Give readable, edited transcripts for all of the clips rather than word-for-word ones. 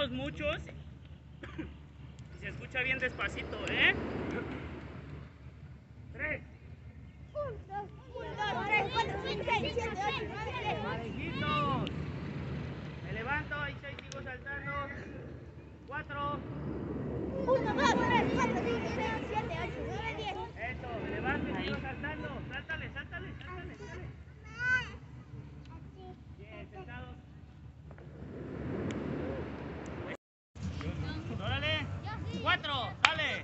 somos muchos. Y se escucha bien despacito, ¿eh? 3. 1, 2, 3, 4, 5, 6, 7, 8, 9, 10. Parejitos. Me levanto y 6 sigo saltando. 4. 1, 2, 3, 4, 5, 6, 7, 8, 9, 10. Eso, me levanto y sigo saltando. Sáltale, sáltale, sáltale, sáltale. Bien, sentados. Órale. 4, dale.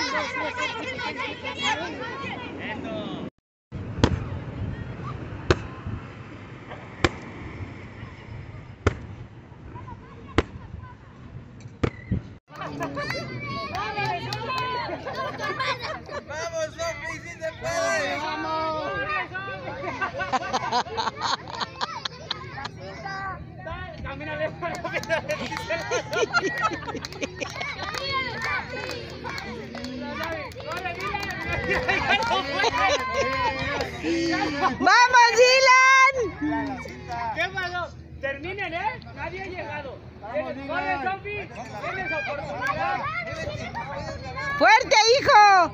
Eso. ¡Vamos, Sofi! ¡Sí se puede! ¡Vamos! ¡Camínale! ¡Vamos, Dylan! ¿Qué pasó? Terminen, ¿eh? Nadie ha llegado. ¡Corre, Sofi! ¡Tienes oportunidad! ¡Fuerte, hijo!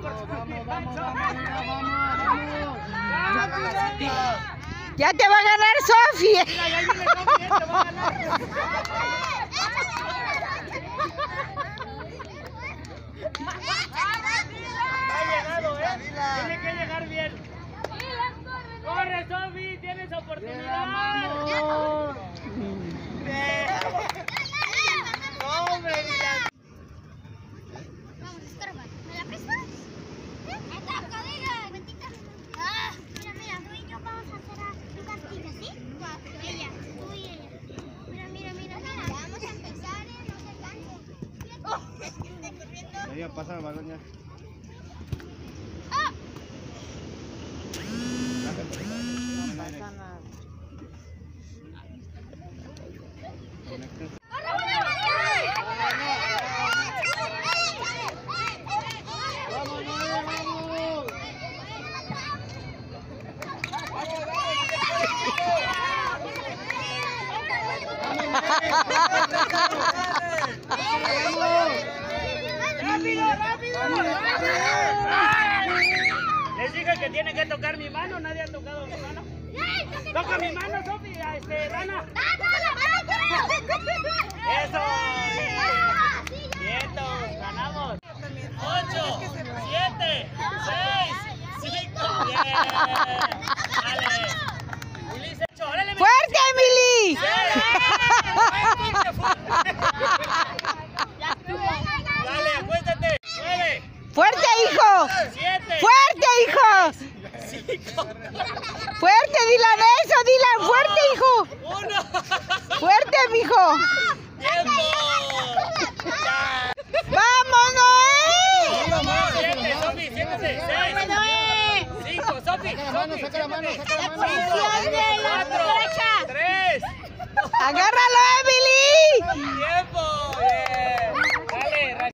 Ya te va a ganar Sofi. Mira, ya viene Sofi, te va a ganar. Ha llegado, ¿eh? Tiene que llegar bien. ¡Corre, Sofi! ¡Tienes oportunidad! ¡Vamos! ¡Hombre, Dylan! Vamos, estorba. ¿Me la prestas? ¡Esta cadena! Ah, mira, tú y yo vamos a hacer un castillo, ¿sí? Ella, tú y ella. Mira. Vamos a empezar, no se canse. Ya pasa el balón ya. Les dije que tiene que tocar mi mano, nadie ha tocado mi mano. ¡Toca mi mano, Sofi! Dana. ¡Eso! ¡Quietos! ¡Ganamos! 8, 7, 6, 5. ¡Bien! ¡Dale! Ulises, órale. ¡Fuerte, Emily! Dale, acuéstate. 9. ¡Fuerte, hijo! 7. ¡Fuerte, hijo! 5. ¡Fuerte, Dylan! ¡Eso, Dylan! ¡Fuerte, hijo! 1. ¡Fuerte, mijo! ¡Tiempo! ¡Vamos, Noé! 7, Sofi, siéntese. 6. 5, Sofi. Saca la mano, saca la mano. 4, 3. ¡Agárralo, Emi!